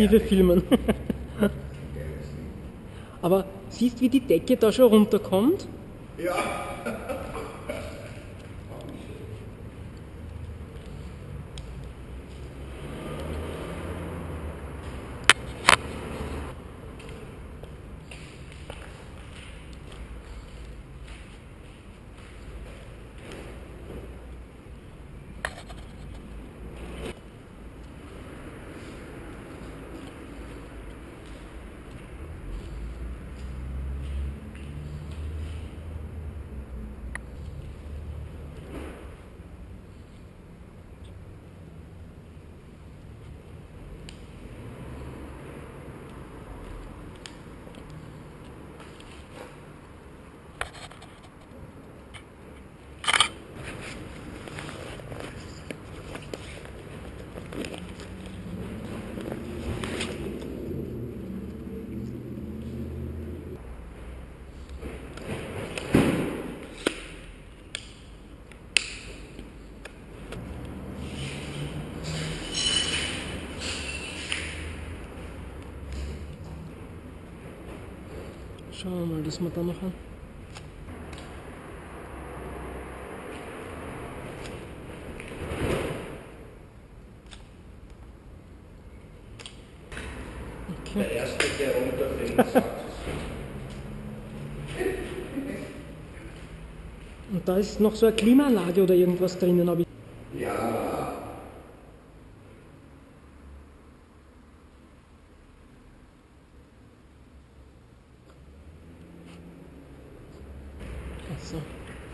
Detektive filmen. Aber siehst, wie die Decke da schon runterkommt? Ja. Schauen wir mal, dass wir da machen. Okay. Der Erste, der runterfällt, sagt Und da ist noch so eine Klimaanlage oder irgendwas drinnen, habe ich. es. Ja. Ach so.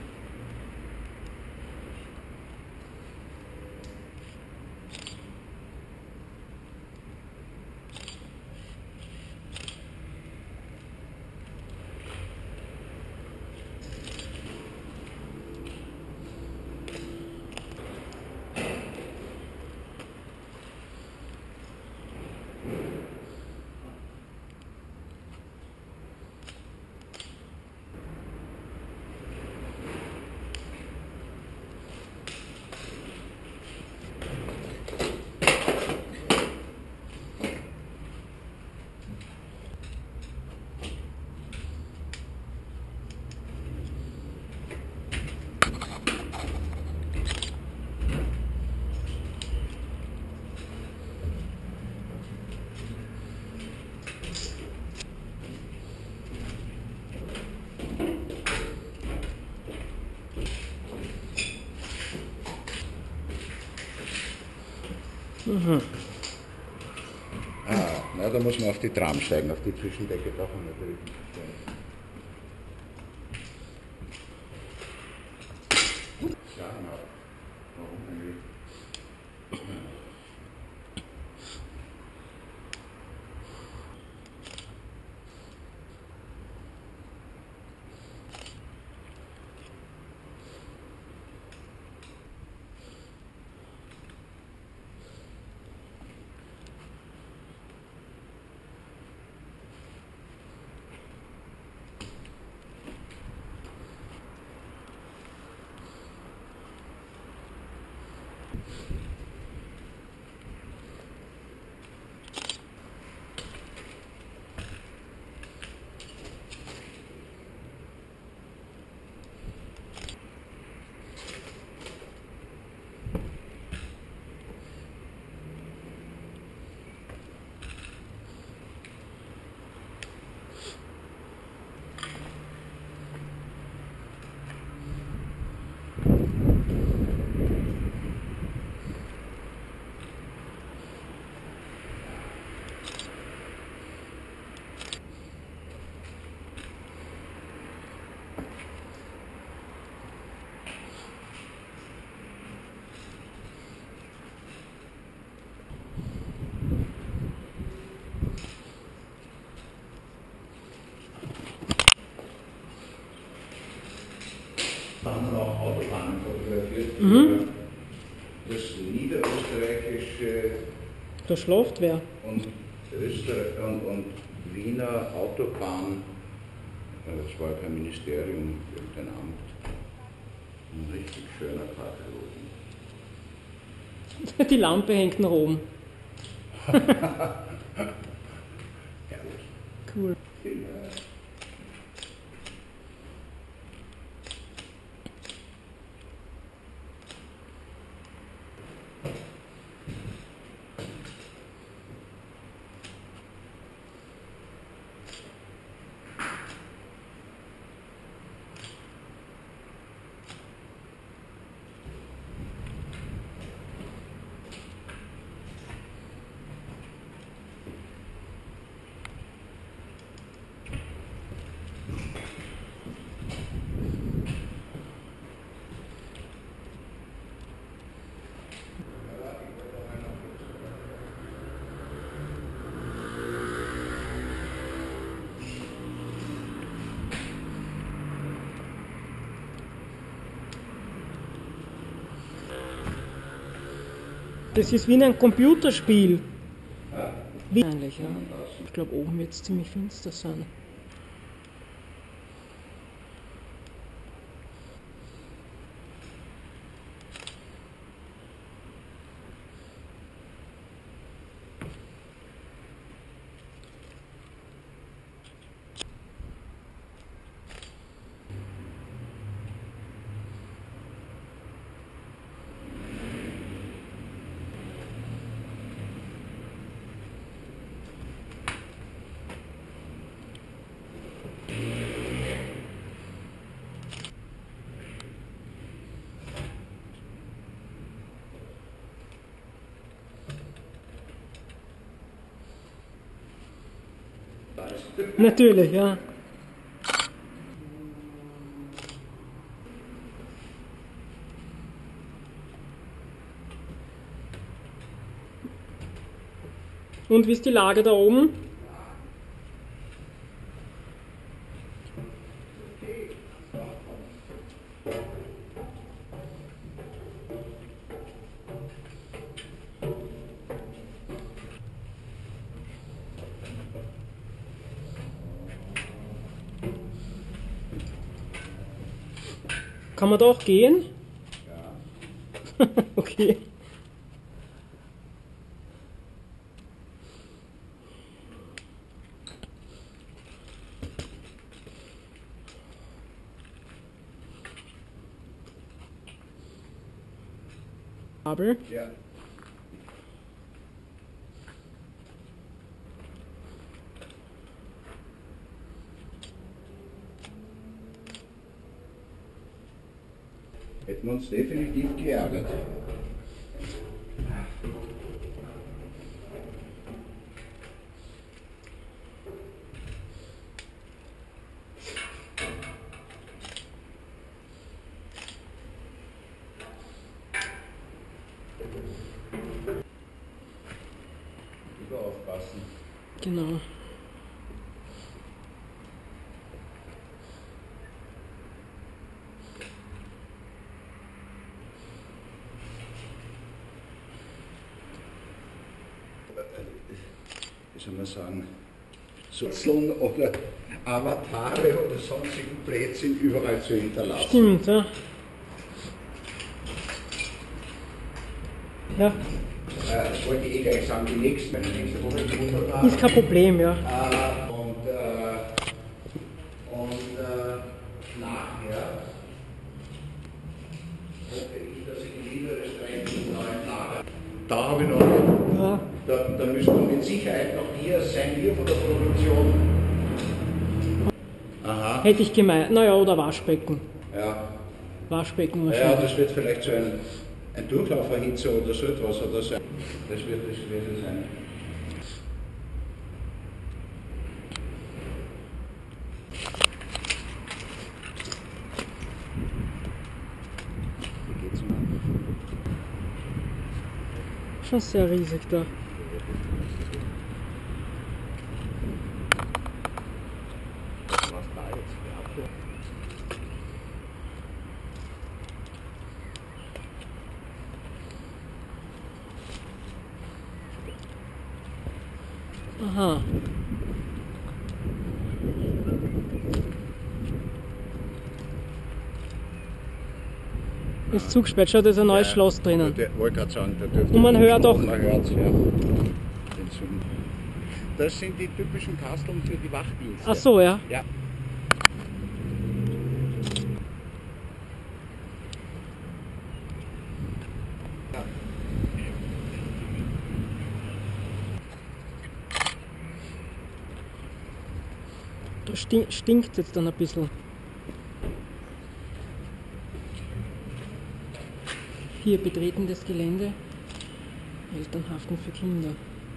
Ah, na, da muss man auf die Tram steigen, auf die Zwischendecke darf man natürlich nicht steigen. Ja, genau. Warum eigentlich? Haben wir auch Autobahnen fotografiert. Das niederösterreichische Da schläft wer. und Wiener Autobahn, das war kein Ministerium, irgendein Amt. Ein richtig schöner Katalog. Die Lampe hängt nach oben. Herrlich. Cool. Das ist wie in einem Computerspiel. Wie eigentlich, ja. Ich glaube, oben wird es ziemlich finster sein. Natürlich, ja. Und wie ist die Lage da oben? Kann man da auch gehen? Ja. Okay. Aber Ja. Hätten wir uns definitiv geärgert. Lieber aufpassen. genau. Wie soll man sagen, Sozeln oder Avatare oder sonstigen Blödsinn überall zu hinterlassen. Stimmt, ja. Ja, Das wollte ich gleich sagen, die nächste Woche ist wunderbar. ist kein Problem, ja. Nachher hoffe ich, dass ich die Niederösterreich neuen Lager. Da habe ich noch, Ja, da müssen mit Sicherheit noch hier sein, hier von der Produktion. Aha. hätte ich gemeint. Naja, oder Waschbecken. Ja. Waschbecken Ja, wahrscheinlich. das wird vielleicht so ein Durchlauferhitzer oder so etwas oder so. Das wird es sein. Wie geht's noch? Schon sehr riesig da. Was da jetzt für Abwehr? Aha. Ist zugesperrt, schau, da ist ein neues Schloss drinnen. Der wollte gerade sagen, da dürfte Und man hört auch- Man hört ja. Den Zoom. Das sind die typischen Kasteln für die Wachdienste. Ach so, ja. Ja. Da stinkt jetzt dann ein bisschen. Hier betreten das Gelände. Eltern haften für Kinder.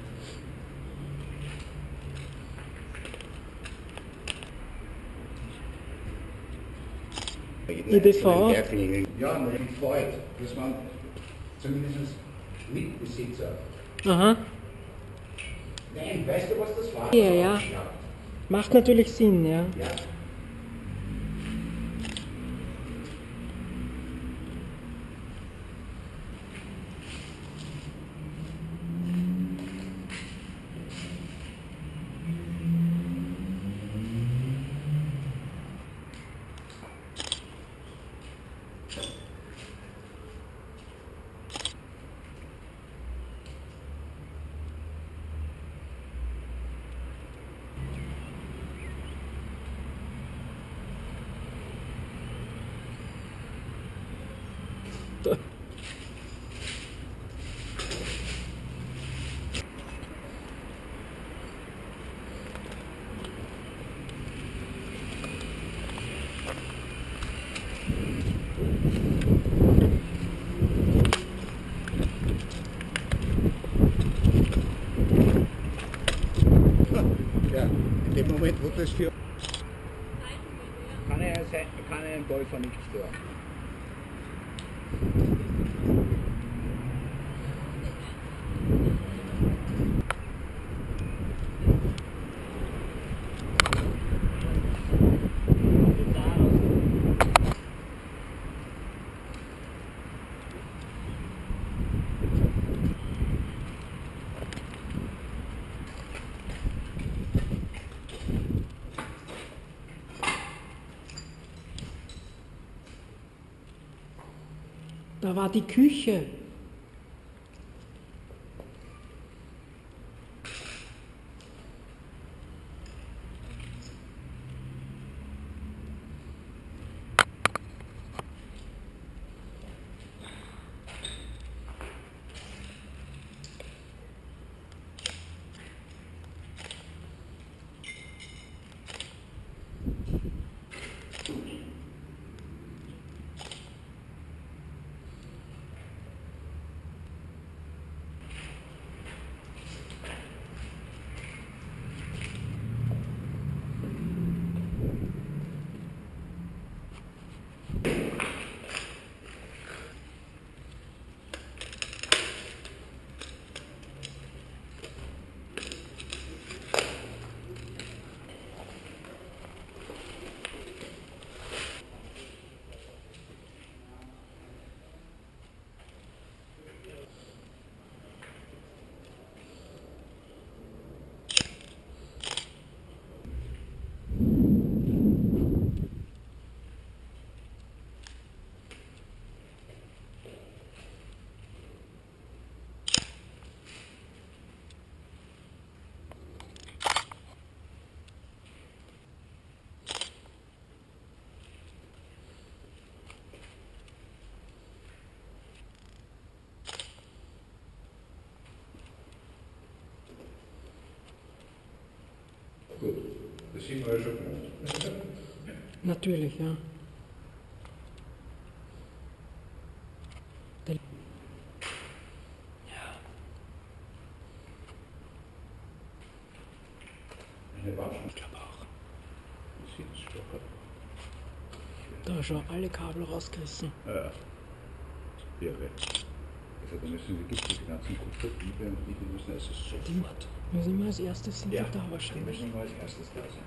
ÖBV. Ja, und freut. Das waren zumindest Mitbesitzer. Aha. Nein, weißt du, was das war? Ja, ja. Macht natürlich Sinn, ja. Ja. Da. Ja, in dem Moment, wo das für. Kann einen Golfer nicht stören. Da war die Küche. Gut, das sind wir ja schon gewohnt. Natürlich, ja. Eine Waschen. Ich glaube auch. Sitzstocker. Da schon alle Kabel rausgerissen. Ja. Irre. Also da müssen wirklich die ganzen Kupferdiebe und die müssen also sofort. Müssen wir als erstes sind Ja, wir da die wahrscheinlich. müssen wir als erstes da sein.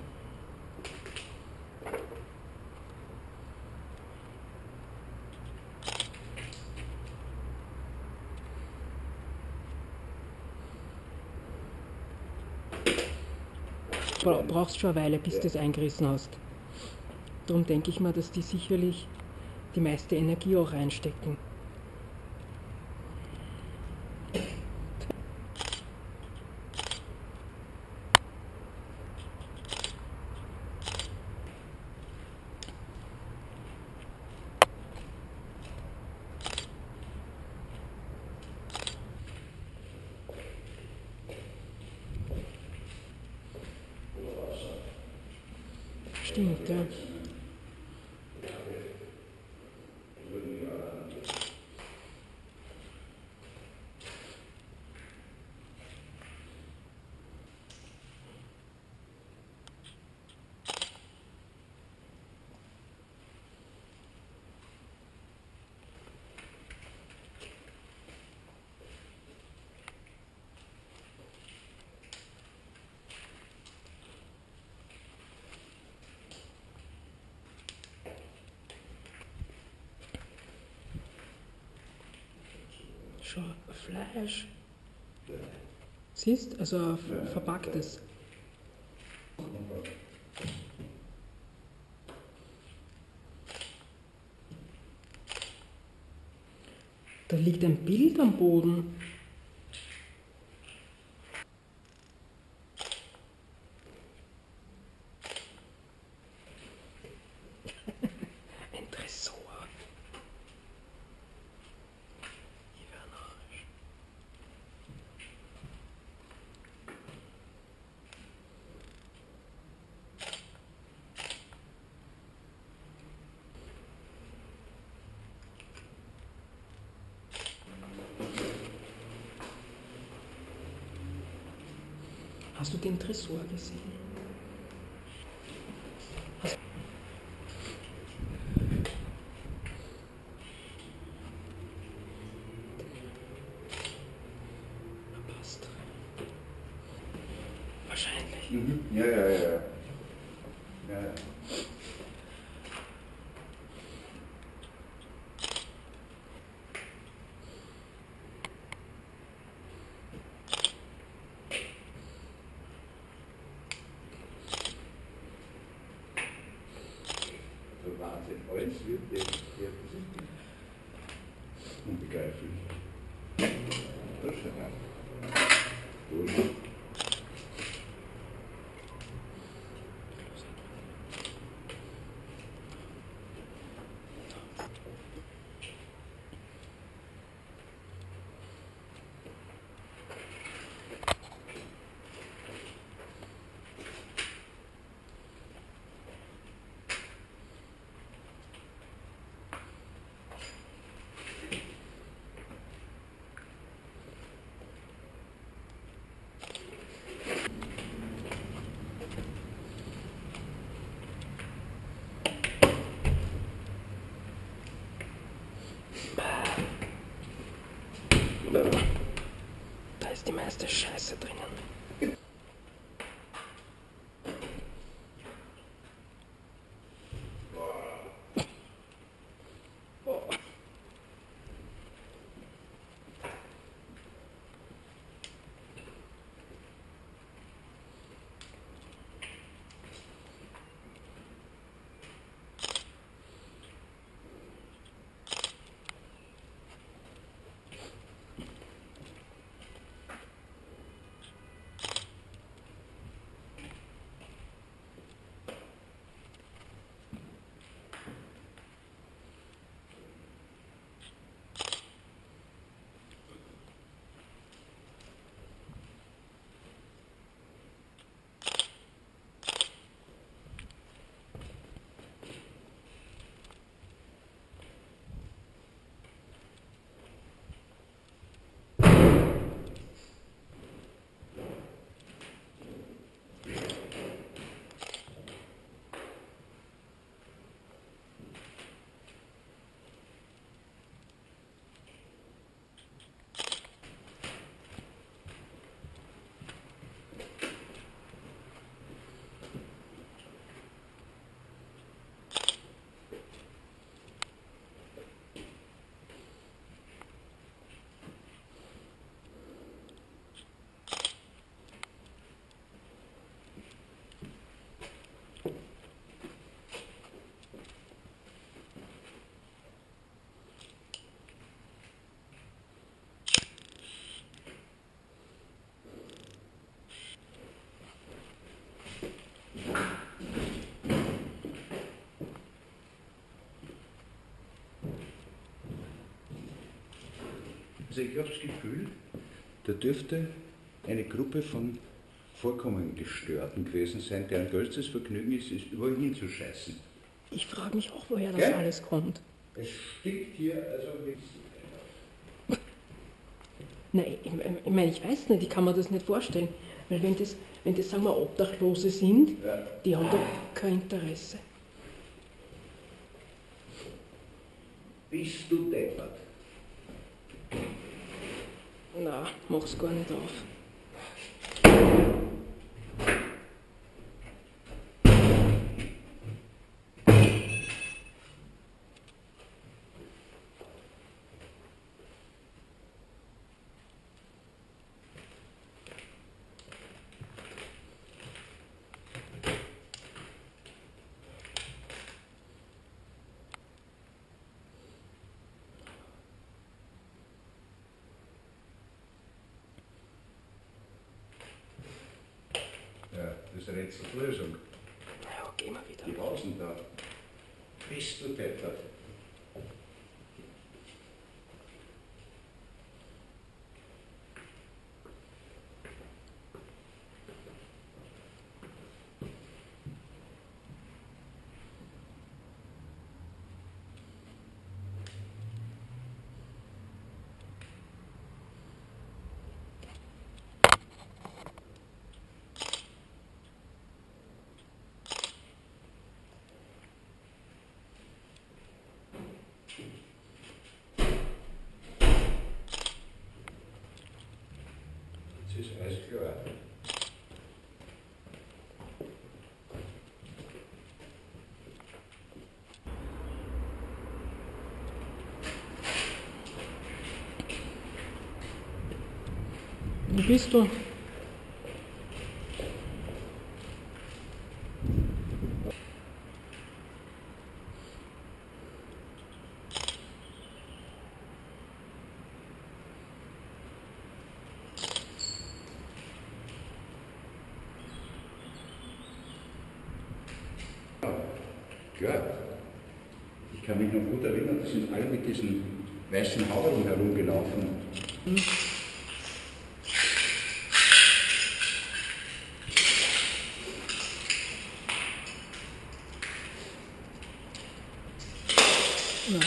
Brauchst schon eine Weile, bis du das eingerissen hast. Darum denke ich mal, dass die sicherlich die meiste Energie auch reinstecken. stimmt, ja. Schau, Fleisch. Siehst, also verpacktes. Da liegt ein Bild am Boden. Ein Tresor. Hast du den Tresor gesehen? Passt. Wahrscheinlich. Mhm. Ja, ja, ja. Ja, ja. Der Wahnsinn. Alles wird jetzt unbegreiflich. Das ist ja gut. Da ist die meiste Scheiße drinnen. Also ich habe das Gefühl, da dürfte eine Gruppe von vollkommen Gestörten gewesen sein, deren größtes Vergnügen ist, überall hinzuscheißen. Ich frage mich auch, woher das Gell? alles kommt. Es stinkt hier, also wie... Nein, ich meine, ich weiß nicht, ich kann mir das nicht vorstellen. Weil wenn das sagen wir, Obdachlose sind, Ja. die haben doch kein Interesse. Bist du deppert? Na, mach's gar nicht auf. Ja, das ist eine Rätsellösung. Ja, gehen wir wieder. Die Hausen da. Bist du deppert? Es ist alles klar. Wo bist du? Klar. Ich kann mich noch gut erinnern, da sind alle mit diesen weißen Hauern herumgelaufen. Ja.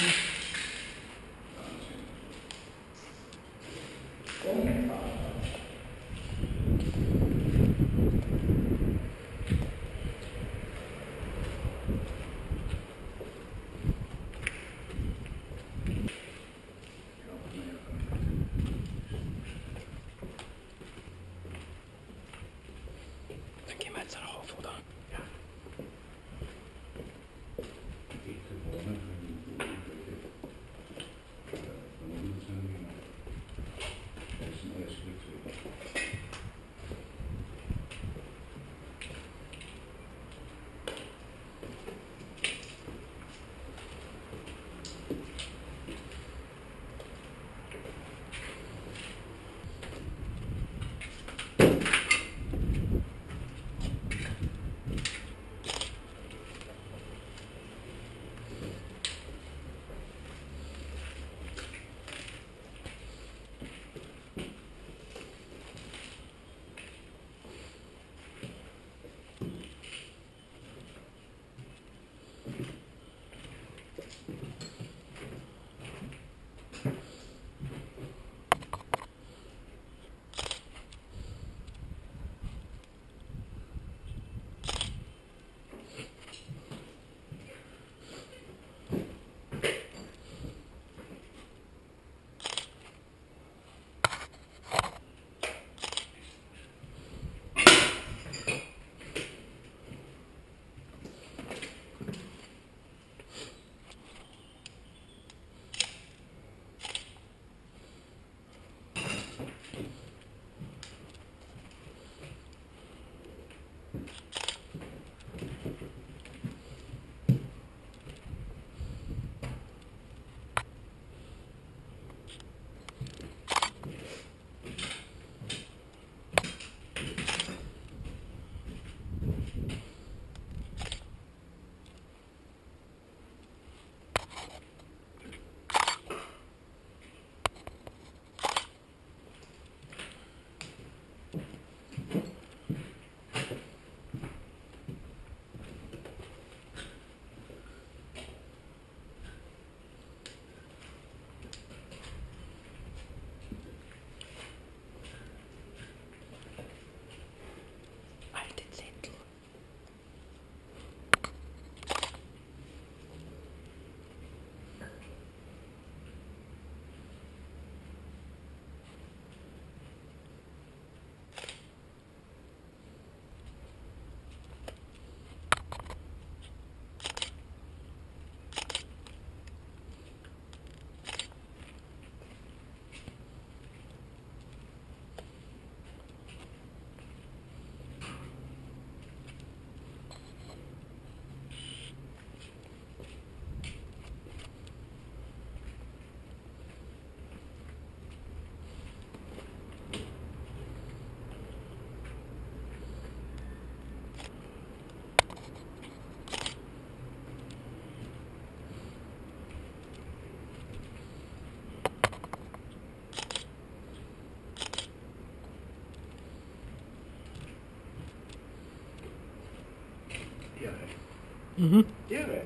Irre.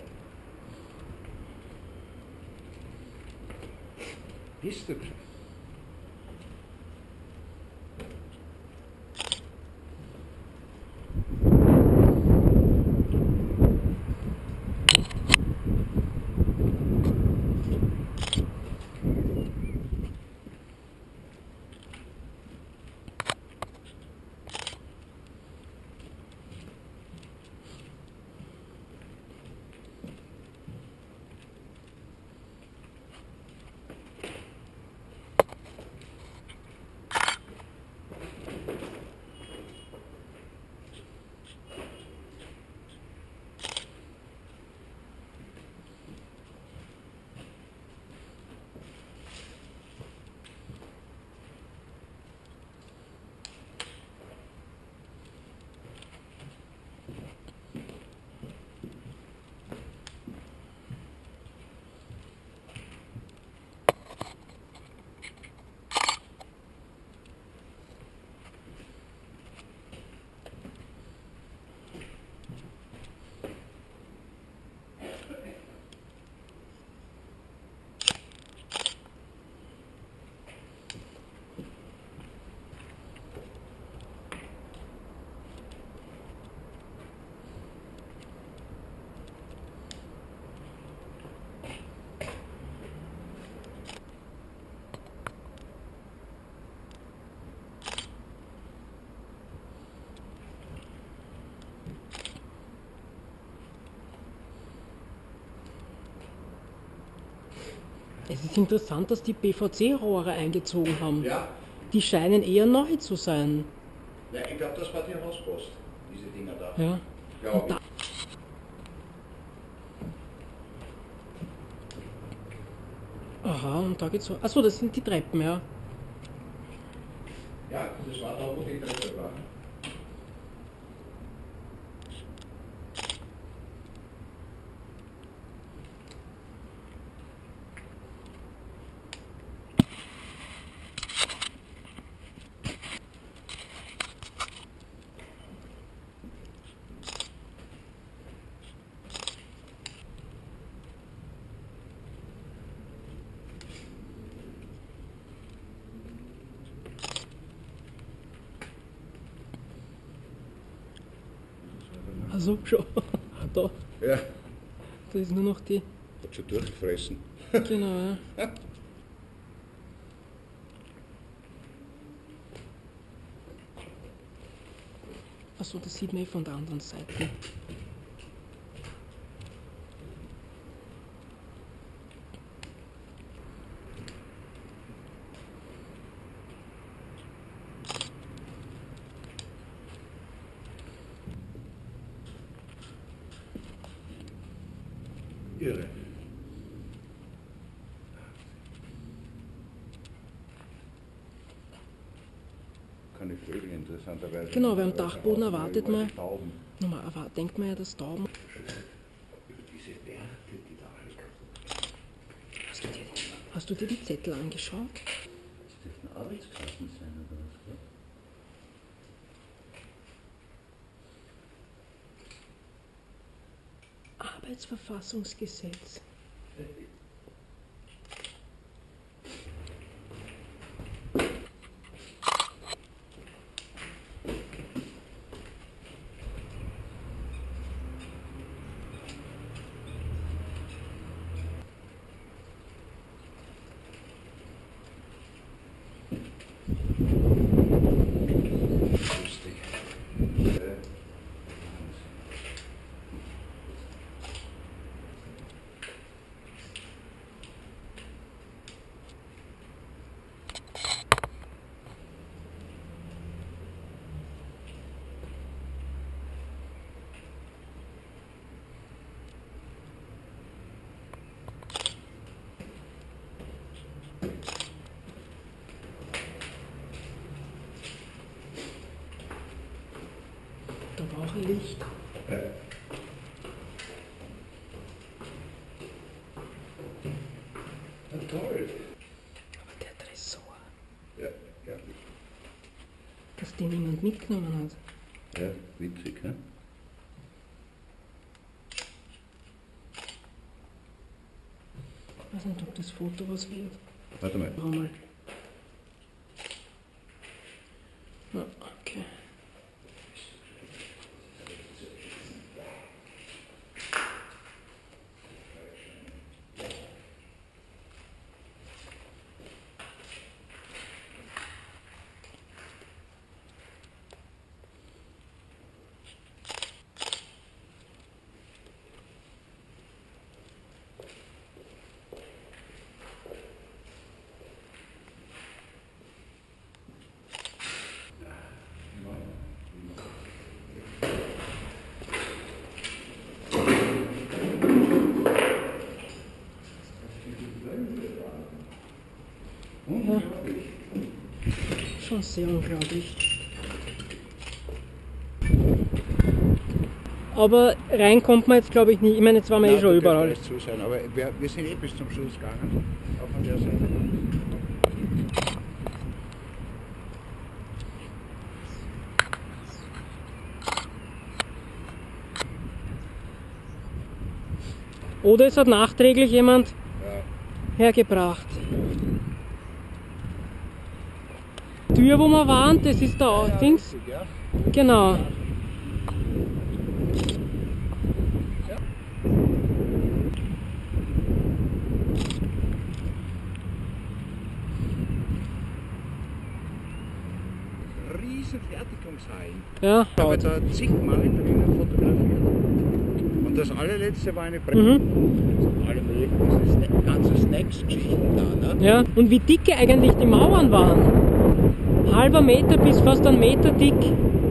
Bist du gescheit? Es ist interessant, dass die PVC-Rohre eingezogen haben. Ja. Die scheinen eher neu zu sein. Ja, ich glaube, das war die Hauspost, diese Dinger da. Ja. Glaube ich. Aha, und da geht's so. Achso, das sind die Treppen, ja. Ja, das war da, wo die Treppe war. Also schon. Da, Ja, da ist nur noch die. hat schon durchgefressen. Genau, ja. Achso, das sieht man eh von der anderen Seite. Irre. Keine Vögel interessanterweise. Genau, weil am Dachboden erwartet Überall man. die Tauben. Normal denkt man ja, dass Tauben. Diese Werte, die da halt. Hast du dir die Zettel angeschaut? Das dürfen Arbeitskarten sein oder was? Oder? Arbeitsverfassungsgesetz. Lustig. Da braucht er Licht. Ja. Na toll. Aber der Tresor, Ja, ja. dass den niemand mitgenommen hat. Ja, witzig, ne? Ich weiß nicht, ob das Foto was wird. Warte mal. Schau mal. Ja, okay. Ja. Schon sehr unglaublich. Aber rein kommt man jetzt, glaube ich, nicht. Ich meine, jetzt waren wir eh schon überall. Alles zu sein, aber wir sind eh bis zum Schluss gegangen. Auch an der Seite. Oder es hat nachträglich jemand hergebracht. Die Tür, wo wir waren, das ist da Dings. Richtig, ja. Genau. Riesen Fertigungshallen. Ja. Ich habe da zigmal drinnen fotografiert. Und das allerletzte war eine Brille. Alle möglichen ganze Snacks-Geschichten da. Ne? Ja. Und wie dicke eigentlich die Mauern waren. Halber Meter bis fast 1 Meter dick.